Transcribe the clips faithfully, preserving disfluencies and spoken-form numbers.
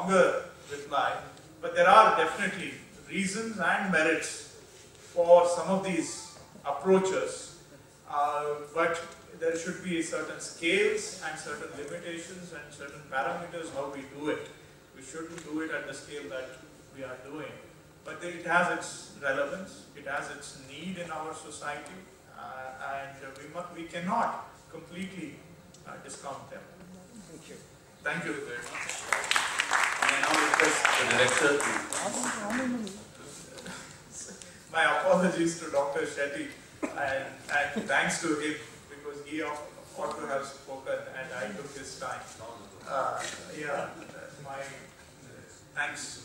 longer reply, but there are definitely reasons and merits for some of these approaches, uh, but there should be certain scales and certain limitations and certain parameters how we do it. We shouldn't do it at the scale that we are doing, but it has its relevance, it has its need in our society, uh, and we, must, we cannot completely uh, discount them. Thank you. Thank you very much. I now request the director to... My apologies to Doctor Shetty, and, and thanks to him, because he ought to have spoken and I took his time. Uh, yeah, my thanks.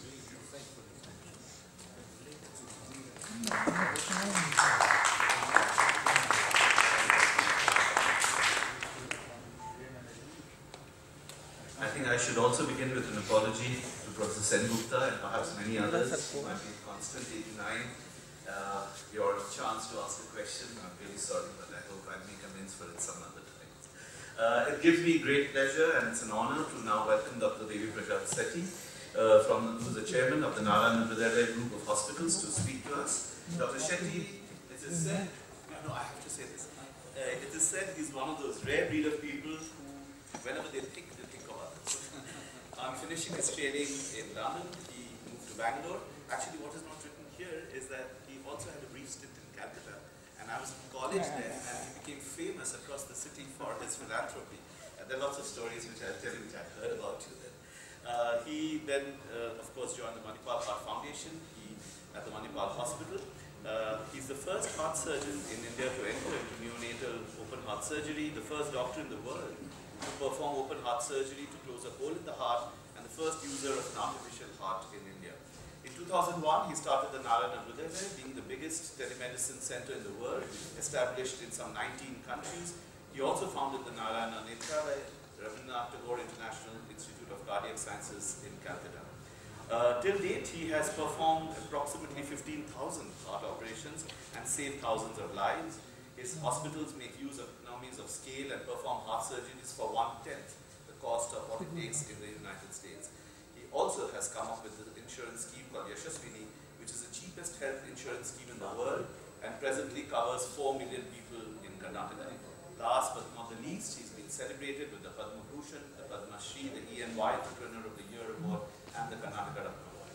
I think I should also begin with an apology to Professor Sengupta and perhaps many others who might be constantly denying uh, your chance to ask a question. I'm really sorry, but I hope I may convince for it some other time. Uh, it gives me great pleasure and it's an honor to now welcome Doctor Devi Prasad Sethi, uh, from, who's the chairman of the Narayana Hrudayalaya group of hospitals, to speak to us. Doctor Shetty, it is said, no, I have to say this, uh, it is said he's one of those rare breed of people who, whenever they think, they think of others. I'm finishing his training in London, he moved to Bangalore. Actually, what is not written here is that he also had a brief stint in Calcutta, and I was in college there, and he became famous across the city for his philanthropy. And there are lots of stories which I'll tell you, which I heard about you then. Uh, he then, uh, of course, joined the Manipal Heart Foundation he, at the Manipal Hospital. Uh, he's the first heart surgeon in India to enter into neonatal open heart surgery, the first doctor in the world to perform open heart surgery to close a hole in the heart, and the first user of an artificial heart in India. In two thousand one, he started the Narayana Hrudayalaya, being the biggest telemedicine center in the world, established in some nineteen countries. He also founded the Narayana Nethralaya, Rabindranath Tagore International Institute of Cardiac Sciences in Calcutta. Uh, till date, he has performed approximately fifteen thousand heart operations and saved thousands of lives. His hospitals make use of economies of scale and perform heart surgeries for one-tenth the cost of what it takes in the United States. He also has come up with an insurance scheme called Yashaswini, which is the cheapest health insurance scheme in the world and presently covers four million people in Karnataka. Last but not the least, he's been celebrated with the Padma Bhushan, the Padma Shri, the E N Y Entrepreneur of the Year Award, and the Karnataka Ratna Award.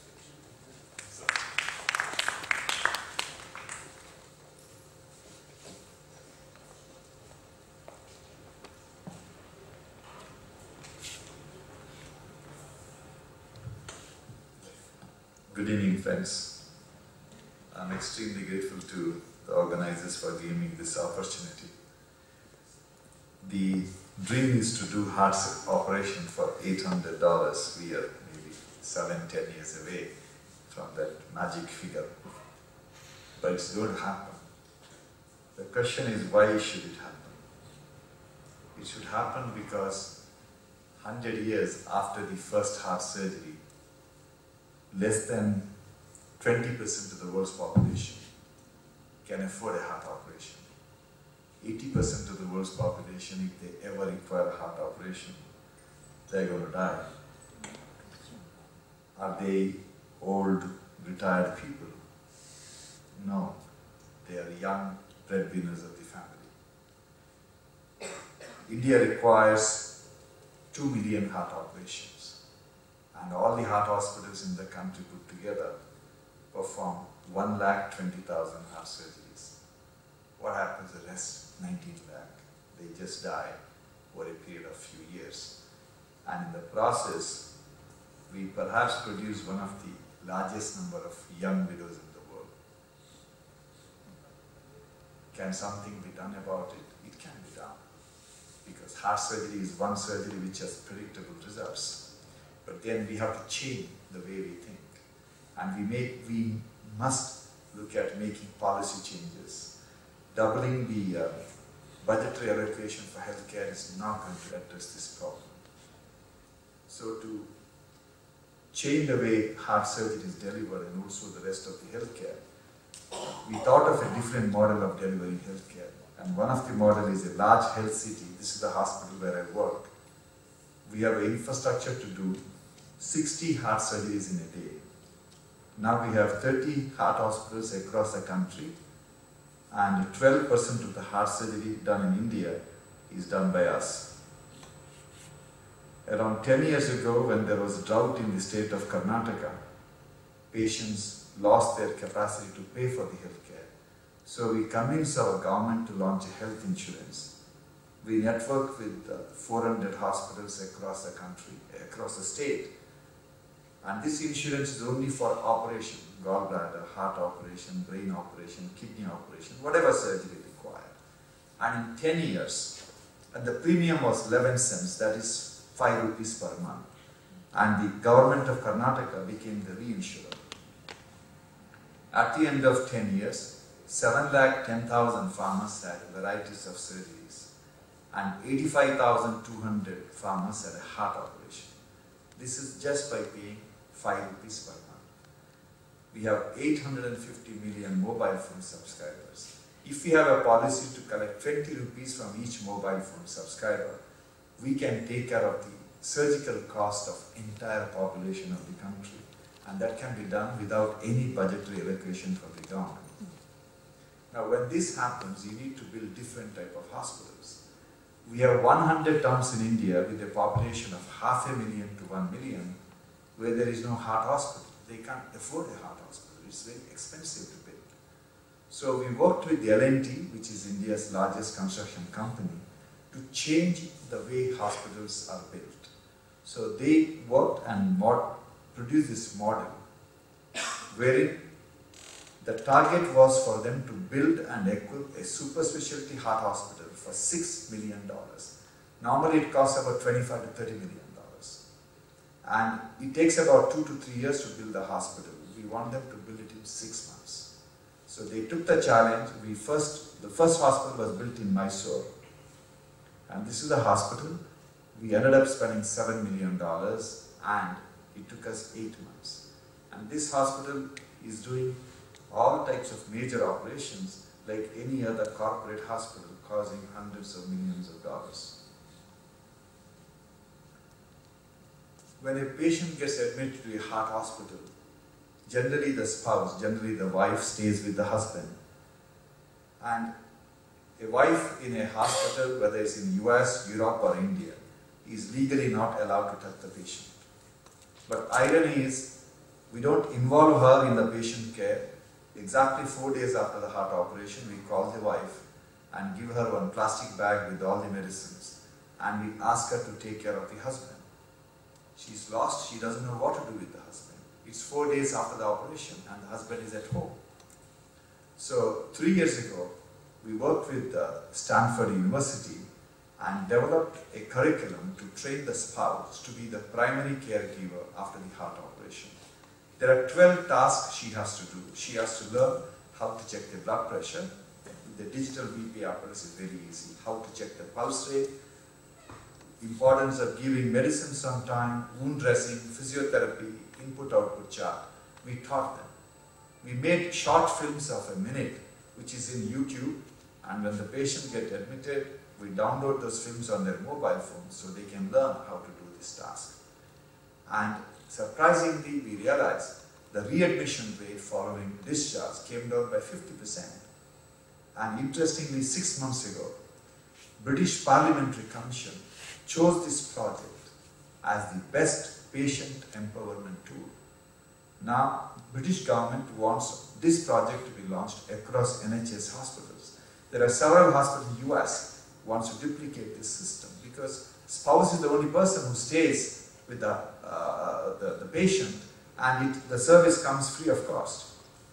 So. Good evening, friends. I'm extremely grateful to the organizers for giving me this opportunity. The dream is to do heart operation for eight hundred dollars. We are maybe seven, ten years away from that magic figure. But it's going to happen. The question is, why should it happen? It should happen because one hundred years after the first heart surgery, less than twenty percent of the world's population can afford a heart operation. eighty percent of the world's population, if they ever require a heart operation, they're going to die. Are they old, retired people? No. They are young breadwinners of the family. India requires two million heart operations, and all the heart hospitals in the country put together perform one lakh twenty thousand heart surgeries. What happens the rest, nineteen lakh? They just die over a period of few years. And in the process, we perhaps produce one of the largest number of young widows in the world. Can something be done about it? It can be done. Because heart surgery is one surgery which has predictable results. But then we have to change the way we think. And we, make, we must look at making policy changes. Doubling the uh, budgetary allocation for healthcare is not going to address this problem. So to change the way heart surgery is delivered and also the rest of the healthcare, we thought of a different model of delivering healthcare. And one of the models is a large health city. This is the hospital where I work. We have an infrastructure to do sixty heart surgeries in a day. Now we have thirty heart hospitals across the country, and twelve percent of the heart surgery done in India is done by us. Around ten years ago, when there was a drought in the state of Karnataka, patients lost their capacity to pay for the healthcare. So we convinced our government to launch a health insurance. We network with uh, four hundred hospitals across the country, across the state. And this insurance is only for operation, gallbladder, heart operation, brain operation, kidney operation, whatever surgery required. And in ten years, and the premium was eleven cents, that is five rupees per month. And the government of Karnataka became the reinsurer. At the end of ten years, seven lakh ten thousand farmers had varieties of surgeries, and eighty-five thousand two hundred farmers had a heart operation. This is just by paying five rupees per month. We have eight hundred fifty million mobile phone subscribers. If we have a policy to collect twenty rupees from each mobile phone subscriber, we can take care of the surgical cost of entire population of the country. And that can be done without any budgetary allocation from the government. Now when this happens, you need to build different type of hospitals. We have one hundred towns in India with a population of half a million to one million where there is no heart hospital. They can't afford a heart hospital. It's very expensive to build. So we worked with L and T, which is India's largest construction company, to change the way hospitals are built. So they worked and mod produced this model wherein the target was for them to build and equip a super specialty heart hospital for six million dollars. Normally it costs about twenty-five to thirty million dollars. And it takes about two to three years to build the hospital. We want them to build it in six months. So they took the challenge. We first, the first hospital was built in Mysore. And this is the hospital. We ended up spending seven million dollars, and it took us eight months. And this hospital is doing all types of major operations like any other corporate hospital, causing hundreds of millions of dollars. When a patient gets admitted to a heart hospital, generally the spouse, generally the wife stays with the husband. And a wife in a hospital, whether it's in U S, Europe or India, is legally not allowed to touch the patient. But irony is, we don't involve her in the patient care. Exactly four days after the heart operation, we call the wife and give her one plastic bag with all the medicines, and we ask her to take care of the husband. She's lost, she doesn't know what to do with the husband. It's four days after the operation and the husband is at home. So three years ago, we worked with uh, Stanford University and developed a curriculum to train the spouse to be the primary caregiver after the heart operation. There are twelve tasks she has to do. She has to learn how to check the blood pressure. The digital B P apparatus is very easy. How to check the pulse rate, importance of giving medicines on time, wound dressing, physiotherapy, input-output chart. We taught them. We made short films of a minute, which is in YouTube, and when the patient gets admitted, we download those films on their mobile phones so they can learn how to do this task. And surprisingly, we realized the readmission rate following discharge came down by fifty percent. And interestingly, six months ago, British Parliamentary Commission chose this project as the best patient empowerment tool. Now, British government wants this project to be launched across N H S hospitals. There are several hospitals in the U S wants to duplicate this system because spouse is the only person who stays with the, uh, the, the patient, and it, the service comes free of cost.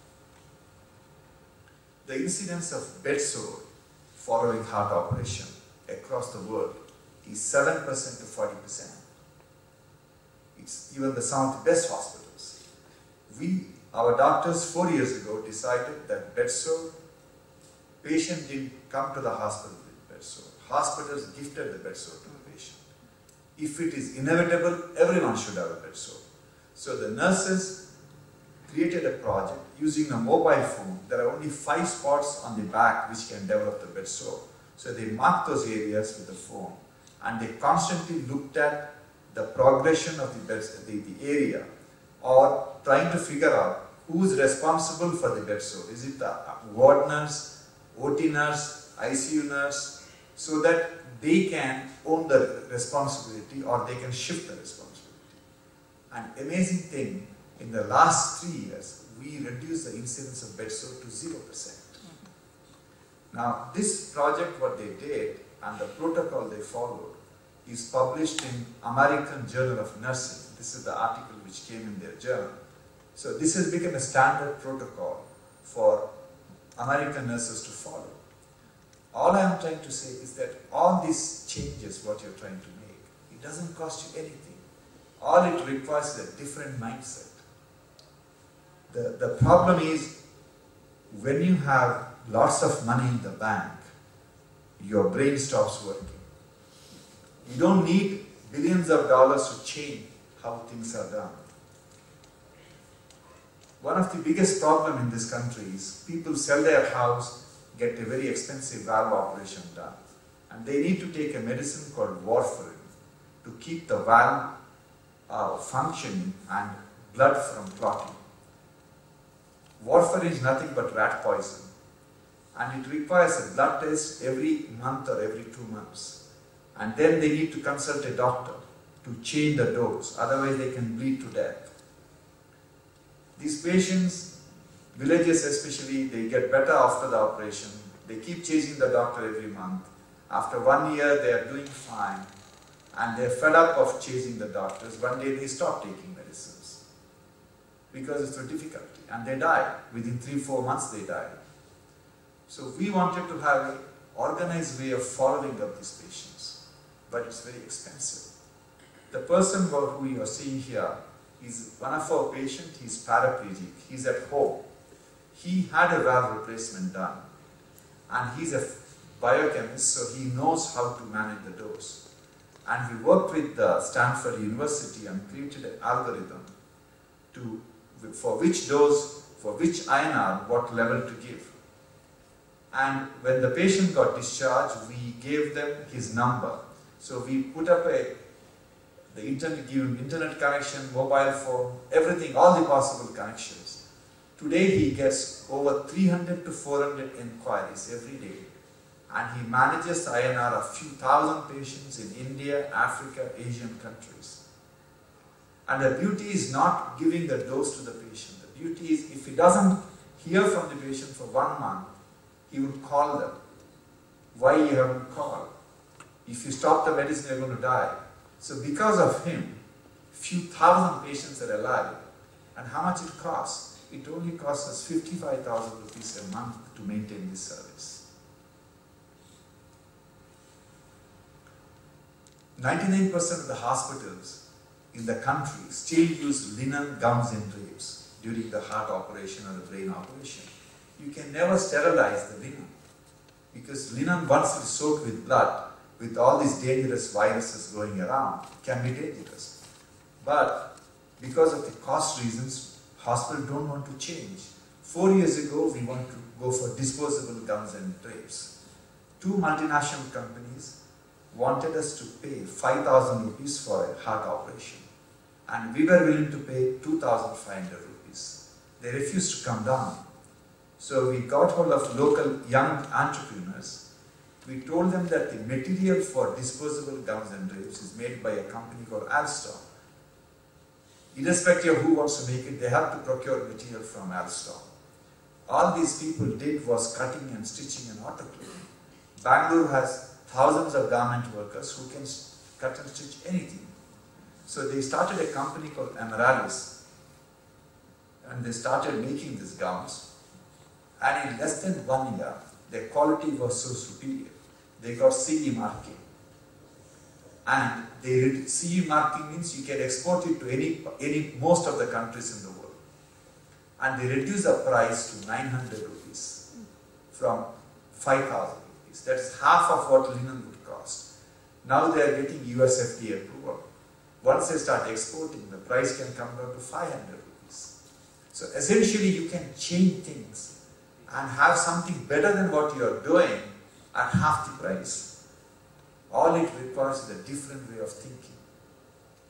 The incidence of bed sore following heart operation across the world is seven percent to forty percent. It's even the some of the best hospitals. We, our doctors four years ago decided that bed sore, patient didn't come to the hospital with bed sore. Hospitals gifted the bed sore to the patient. If it is inevitable, everyone should have a bed sore. So the nurses created a project using a mobile phone. There are only five spots on the back which can develop the bed sore. So they marked those areas with the phone, and they constantly looked at the progression of the, bed, the, the area, or trying to figure out who is responsible for the bed sore. Is it the ward nurse, O T nurse, I C U nurse, so that they can own the responsibility or they can shift the responsibility. An amazing thing, in the last three years, we reduced the incidence of bed sore to zero percent. Now, this project, what they did, and the protocol they followed, is published in American Journal of Nursing. This is the article which came in their journal. So this has become a standard protocol for American nurses to follow. All I am trying to say is that all these changes, what you're trying to make, it doesn't cost you anything. All it requires is a different mindset. The, the problem is, when you have lots of money in the bank, your brain stops working. You don't need billions of dollars to change how things are done. One of the biggest problems in this country is people sell their house, get a very expensive valve operation done, and they need to take a medicine called warfarin to keep the valve uh, functioning and blood from clotting. Warfarin is nothing but rat poison, and it requires a blood test every month or every two months. And then they need to consult a doctor to change the dose, otherwise they can bleed to death. These patients, villages especially, they get better after the operation. They keep chasing the doctor every month. After one year, they are doing fine, and they're fed up of chasing the doctors. One day they stop taking medicines because it's so difficult, and they die. Within three, four months, they die. So we wanted to have an organized way of following up these patients, but it's very expensive. The person who you are seeing here is one of our patients. He's paraplegic. He's at home. He had a valve replacement done, and he's a biochemist, so he knows how to manage the dose. And we worked with uh, Stanford University and created an algorithm to, for which dose, for which I N R, what level to give. And when the patient got discharged, we gave them his number. So we put up a, the internet, give him internet connection, mobile phone, everything, all the possible connections. Today he gets over three hundred to four hundred inquiries every day. And he manages the I N R of few thousand patients in India, Africa, Asian countries. And the beauty is not giving the dose to the patient. The beauty is, if he doesn't hear from the patient for one month, he would call them. Why you haven't called? If you stop the medicine, you're going to die. So because of him, few thousand patients are alive. And how much it costs? It only costs us fifty-five thousand rupees a month to maintain this service. ninety-nine percent of the hospitals in the country still use linen gowns and drapes during the heart operation or the brain operation. You can never sterilize the linen, because linen, once it's soaked with blood, with all these dangerous viruses going around, can be dangerous. But because of the cost reasons, hospitals don't want to change. Four years ago, we wanted to go for disposable gowns and drapes. Two multinational companies wanted us to pay five thousand rupees for a heart operation, and we were willing to pay two thousand five hundred rupees. They refused to come down. So we got hold of local young entrepreneurs. We told them that the material for disposable gowns and drapes is made by a company called Alstom. Irrespective of who wants to make it, they have to procure material from Alstom. All these people did was cutting and stitching and autoclaving. Bangalore has thousands of garment workers who can cut and stitch anything. So they started a company called Amaralis, and they started making these gowns. And in less than one year, their quality was so superior. They got C E marking. And they, C E marking means you can export it to any, any, most of the countries in the world. And they reduced the price to nine hundred rupees from five thousand rupees. That's half of what linen would cost. Now they are getting U S F D A approval. Once they start exporting, the price can come down to five hundred rupees. So essentially you can change things and have something better than what you are doing at half the price. All it requires is a different way of thinking.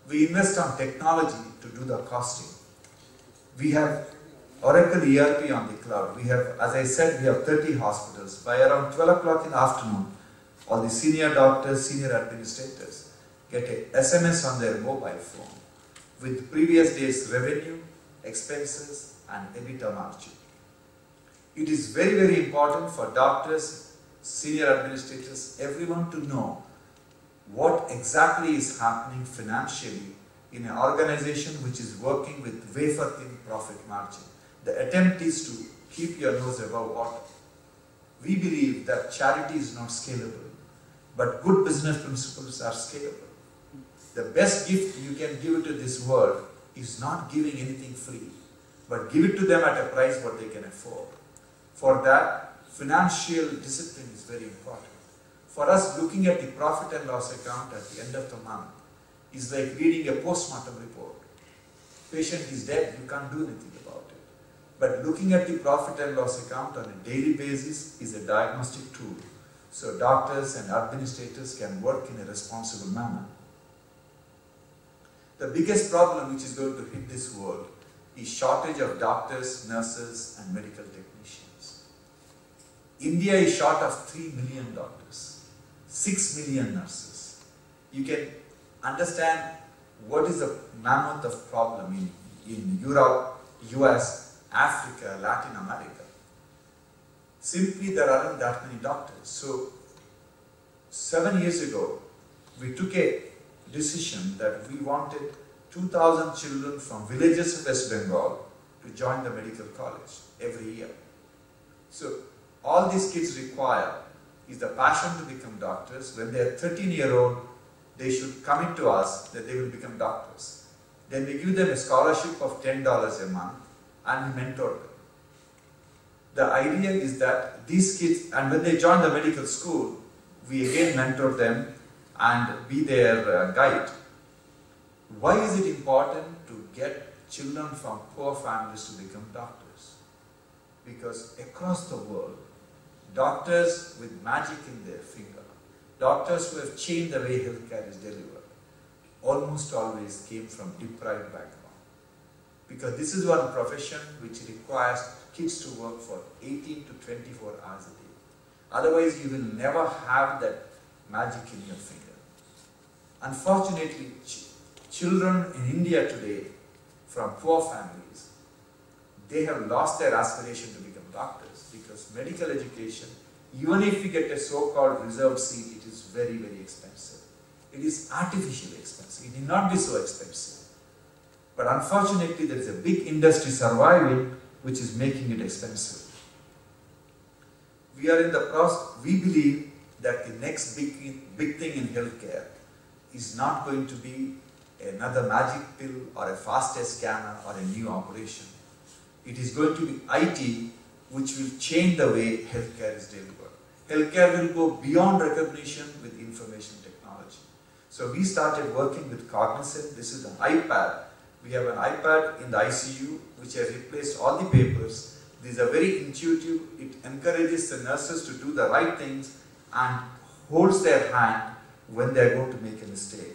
We invest on technology to do the costing. We have Oracle E R P on the cloud. We have, as I said, we have thirty hospitals. By around twelve o'clock in the afternoon, all the senior doctors, senior administrators get a S M S on their mobile phone with previous day's revenue, expenses, and EBITDA margin. It is very, very important for doctors, senior administrators, everyone to know what exactly is happening financially in an organization which is working with wafer-thin profit margin. The attempt is to keep your nose above water. We believe that charity is not scalable, but good business principles are scalable. The best gift you can give to this world is not giving anything free, but give it to them at a price what they can afford. For that, financial discipline is very important. For us, looking at the profit and loss account at the end of the month is like reading a postmortem report. Patient is dead, you can't do anything about it. But looking at the profit and loss account on a daily basis is a diagnostic tool. So doctors and administrators can work in a responsible manner. The biggest problem which is going to hit this world is shortage of doctors, nurses, and medical technicians. India is short of three million doctors, six million nurses. You can understand what is the mammoth of problem in, in Europe, U S, Africa, Latin America. Simply there aren't that many doctors. So seven years ago, we took a decision that we wanted two thousand children from villages of West Bengal to join the medical college every year. So all these kids require is the passion to become doctors. When they are thirteen year old, they should commit to us that they will become doctors. Then we give them a scholarship of ten dollars a month and we mentor them. The idea is that these kids, and when they join the medical school, we again mentor them and be their uh, guide. Why is it important to get children from poor families to become doctors? Because across the world, doctors with magic in their finger, doctors who have changed the way healthcare is delivered, almost always came from deprived background. Because this is one profession which requires kids to work for eighteen to twenty-four hours a day. Otherwise, you will never have that magic in your finger. Unfortunately, ch children in India today from poor families, they have lost their aspiration to become doctors because medical education, even if you get a so-called reserved seat, it is very, very expensive. It is artificially expensive. It need not be so expensive. But unfortunately, there is a big industry surviving which is making it expensive. We are in the process, we believe that the next big, big thing in healthcare is not going to be another magic pill or a fastest scanner or a new operation. It is going to be I T which will change the way healthcare is delivered. Healthcare will go beyond recognition with information technology. So we started working with Cognizant. This is an iPad. We have an iPad in the I C U which has replaced all the papers. These are very intuitive. It encourages the nurses to do the right things and holds their hand when they are going to make a mistake.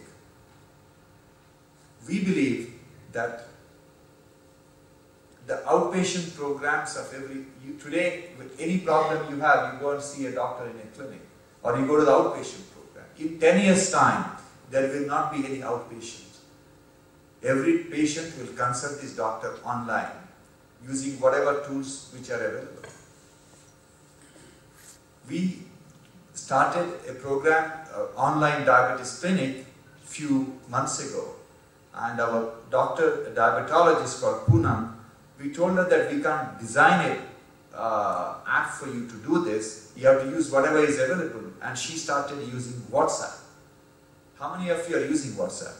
We believe that the outpatient programs of every, you, today with any problem you have, you go and see a doctor in a clinic or you go to the outpatient program. In ten years time, there will not be any outpatient. Every patient will consult his doctor online using whatever tools which are available. We started a program, uh, online diabetes clinic, few months ago, and our doctor, a diabetologist called Poonam, we told her that we can't design a uh, app for you to do this. You have to use whatever is available, and she started using WhatsApp. How many of you are using WhatsApp?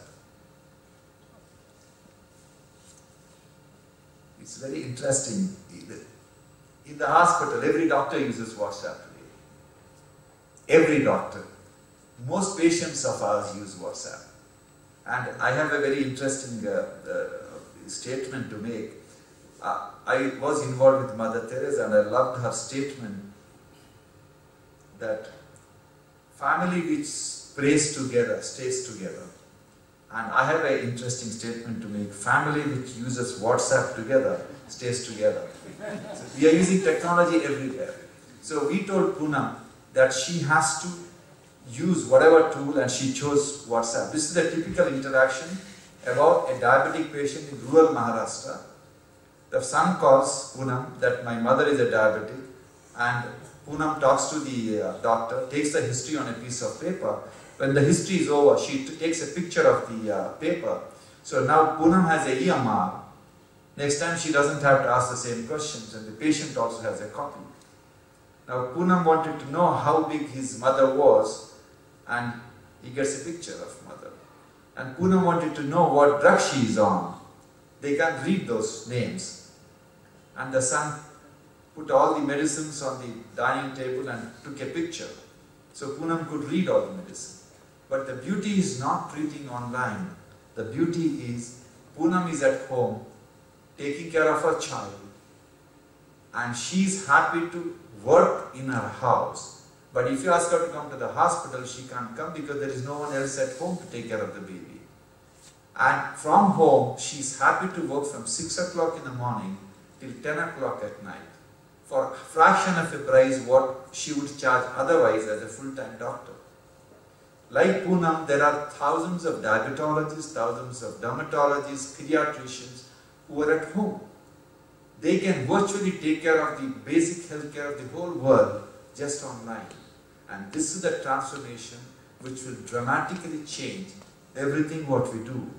It's very interesting. In the hospital, every doctor uses WhatsApp today. Every doctor. Most patients of ours use WhatsApp. And I have a very interesting uh, uh, statement to make. Uh, I was involved with Mother Teresa and I loved her statement that family which prays together stays together And I have an interesting statement to make. Family which uses WhatsApp together stays together. So we are using technology everywhere. So we told Poonam that she has to use whatever tool, and she chose WhatsApp. This is the typical interaction about a diabetic patient in rural Maharashtra. The son calls Poonam that my mother is a diabetic, and Poonam talks to the uh, doctor, takes the history on a piece of paper. When the history is over, she takes a picture of the uh, paper. So now Poonam has a E M R. Next time she doesn't have to ask the same questions, and the patient also has a copy. Now Poonam wanted to know how big his mother was, and he gets a picture of mother. And Poonam wanted to know what drug she is on. They can't read those names. And the son put all the medicines on the dining table and took a picture. So Poonam could read all the medicine. But the beauty is not reading online. The beauty is Poonam is at home taking care of her child, and she is happy to work in her house. But if you ask her to come to the hospital, she can't come because there is no one else at home to take care of the baby. And from home, she is happy to work from six o'clock in the morning till ten o'clock at night for a fraction of a price what she would charge otherwise as a full-time doctor. Like Poonam, there are thousands of diabetologists, thousands of dermatologists, pediatricians who are at home. They can virtually take care of the basic health care of the whole world just online. And this is the transformation which will dramatically change everything what we do.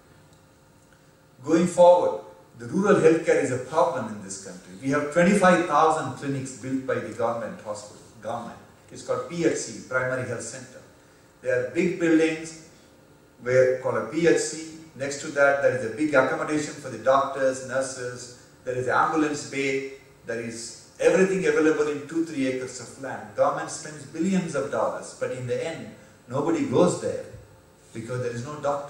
Going forward, the rural healthcare is a problem in this country. We have twenty-five thousand clinics built by the government hospital, government. It's called P H C, Primary Health Center. There are big buildings where called a P H C. Next to that, there is a big accommodation for the doctors, nurses. There is an ambulance bay. There is everything available in two, three acres of land. Government spends billions of dollars, but in the end, nobody goes there because there is no doctor.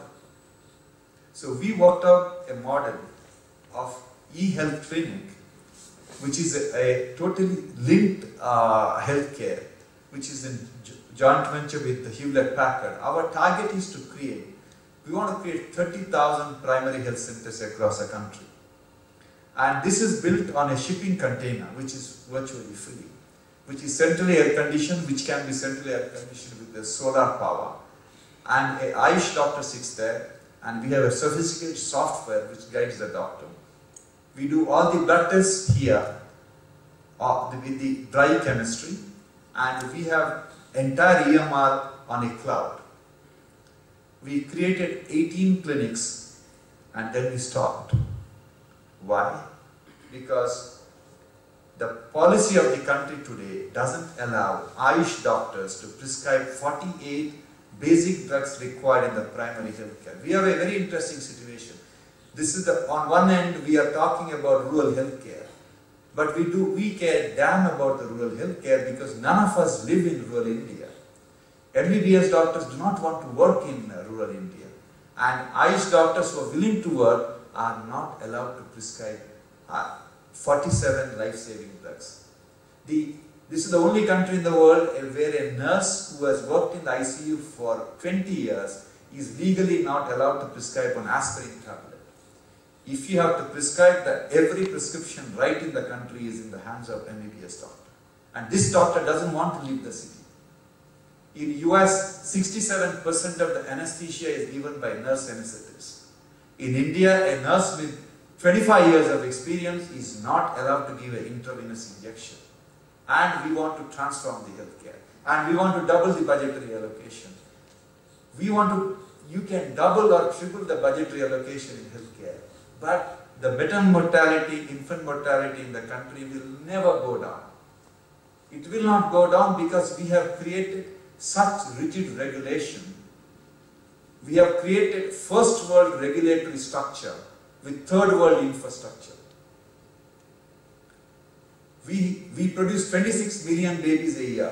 So we worked out a model of e-health clinic, which is a, a totally linked uh, healthcare, which is in joint venture with the Hewlett-Packard. Our target is to create, we want to create thirty thousand primary health centers across the country. And this is built on a shipping container, which is virtually free, which is centrally air conditioned, which can be centrally air conditioned with the solar power. And an Ayush doctor sits there, and we have a sophisticated software which guides the doctor. We do all the blood tests here uh, with the dry chemistry, and we have entire E M R on a cloud. We created eighteen clinics, and then we stopped. Why? Because the policy of the country today doesn't allow Ayush doctors to prescribe forty-eight basic drugs required in the primary health care. We have a very interesting situation. This is the, on one end we are talking about rural health care, but we do, we care damn about the rural health care because none of us live in rural India. M B B S doctors do not want to work in uh, rural India, and Ayush doctors who are willing to work are not allowed to prescribe uh, forty-seven life-saving drugs. The, this is the only country in the world where a nurse who has worked in the I C U for twenty years is legally not allowed to prescribe an aspirin tablet. If you have to prescribe that, every prescription right in the country is in the hands of M B B S doctor. And this doctor doesn't want to leave the city. In U S, sixty-seven percent of the anesthesia is given by nurse anesthetists. In India, a nurse with twenty-five years of experience is not allowed to give an intravenous injection. And we want to transform the healthcare. And we want to double the budgetary allocation. We want to, you can double or triple the budgetary allocation in healthcare. But the maternal mortality, infant mortality in the country will never go down. It will not go down because we have created such rigid regulation. We have created first world regulatory structure with third world infrastructure. We, we produce twenty-six million babies a year.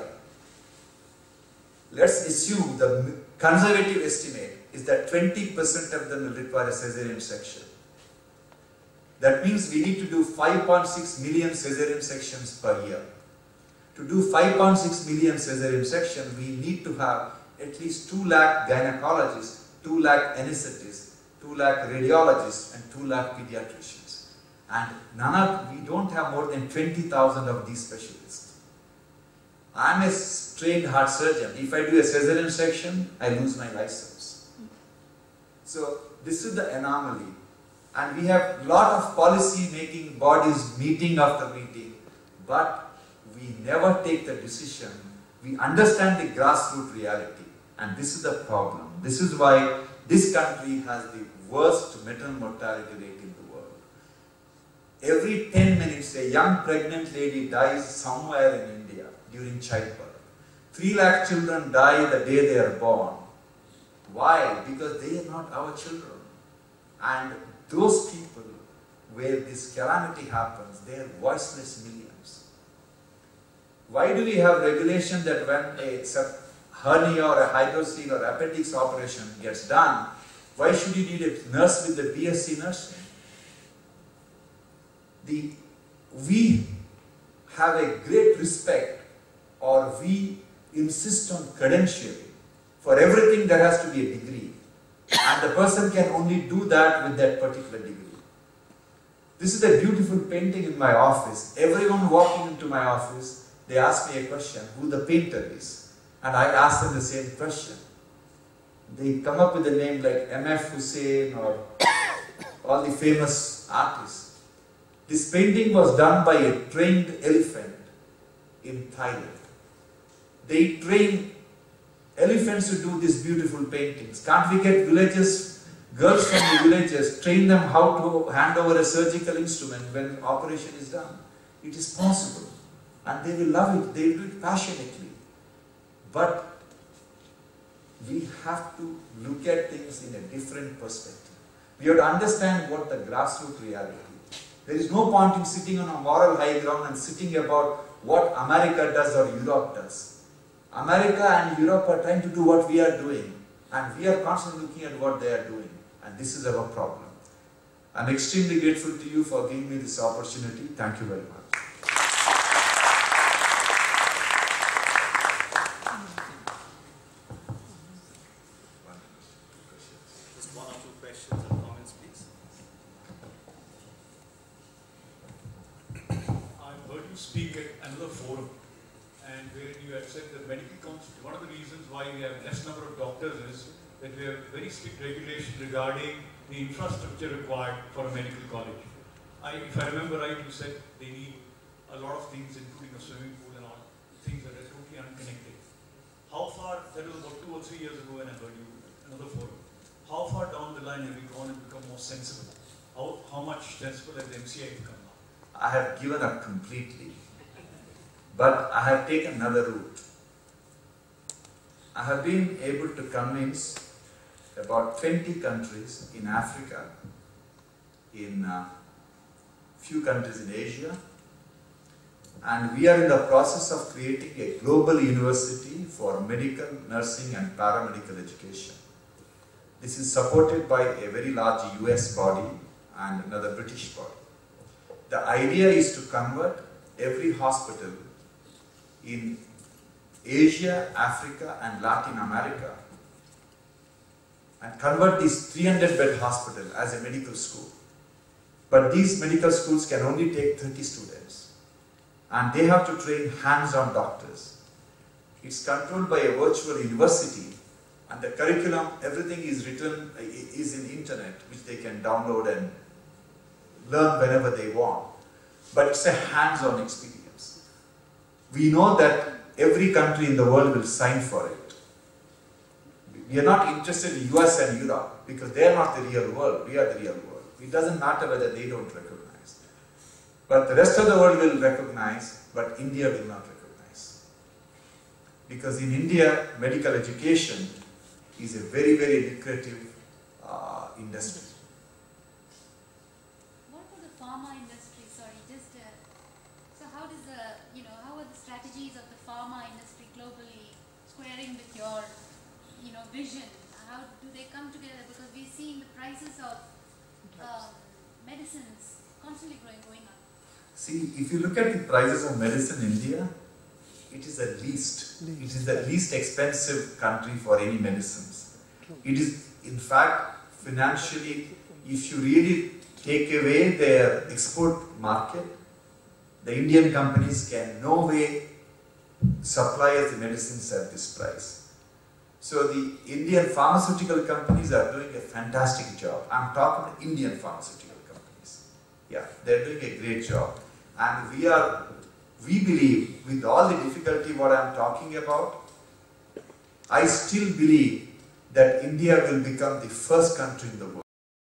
Let's assume the conservative estimate is that twenty percent of them will require a cesarean section. That means we need to do five point six million cesarean sections per year. To do five point six million cesarean sections, we need to have at least two lakh gynecologists two lakh anesthetists, two lakh radiologists and two lakh pediatricians. And none of, we don't have more than twenty thousand of these specialists. I am a trained heart surgeon. If I do a cesarean section, I lose my license. So this is the anomaly. And we have lot of policy making bodies meeting after meeting, but we never take the decision. We understand the grassroots reality, and this is the problem. This is why this country has the worst maternal mortality rate in the world. Every ten minutes, a young pregnant lady dies somewhere in India during childbirth. Three lakh children die the day they are born. Why? Because they are not our children. And those people where this calamity happens, they are voiceless millions. Why do we have regulation that when a hernia or a hydrocele or appendix operation gets done, why should you need a nurse with a B S c nursing? The, we have a great respect, or we insist on credentialing. For everything there has to be a degree. And the person can only do that with that particular degree. This is a beautiful painting in my office. Everyone walking into my office, they ask me a question, who the painter is. And I ask them the same question. They come up with a name like M F Hussain or all the famous artists. This painting was done by a trained elephant in Thailand. They train elephants to do these beautiful paintings. Can't we get villages, girls from the villages, train them how to hand over a surgical instrument when operation is done? It is possible. And they will love it. They will do it passionately. But we have to look at things in a different perspective. We have to understand what the grassroots reality is. There is no point in sitting on a moral high ground and sitting about what America does or Europe does. America and Europe are trying to do what we are doing, and we are constantly looking at what they are doing, and this is our problem. I am extremely grateful to you for giving me this opportunity. Thank you very much. Just one or two questions and comments, please. I've heard you speak at another forum, and where you had said that medical council, one of the reasons why we have less number of doctors is that we have very strict regulation regarding the infrastructure required for a medical college. I, if I remember right, you said they need a lot of things, including a swimming pool and all, things that are totally unconnected. How far, that was about two or three years ago when I heard you at another forum, how far down the line have we gone and become more sensible? How, how much sensible has the M C I become now? I have given up completely. But I have taken another route. I have been able to convince about twenty countries in Africa, in a few countries in Asia, and we are in the process of creating a global university for medical, nursing and paramedical education. This is supported by a very large U S body and another British body. The idea is to convert every hospital in Asia, Africa and Latin America and convert this three hundred bed hospital as a medical school. But these medical schools can only take thirty students and they have to train hands-on doctors. It's controlled by a virtual university and the curriculum, everything is written, is in internet which they can download and learn whenever they want. But it's a hands-on experience. We know that every country in the world will sign for it. We are not interested in U S and Europe because they are not the real world, we are the real world. It doesn't matter whether they don't recognize. But the rest of the world will recognize, but India will not recognize. Because in India, medical education is a very, very lucrative uh, industry. What about the pharma industry? Sorry, just uh, so how does the, you know, how are the strategies of the pharma industry globally squaring with your, you know, vision? How do they come together? Because we're seeing the prices of um, medicines constantly growing, going up. See, if you look at the prices of medicine in India, it is the least. It is the least expensive country for any medicines. It is, In fact, financially, if you really take away their export market, the Indian companies can no way supply us the medicines at this price. So the Indian pharmaceutical companies are doing a fantastic job. I'm talking about Indian pharmaceutical companies. Yeah, they're doing a great job. And we are, we believe, with all the difficulty what I'm talking about, I still believe that India will become the first country in the world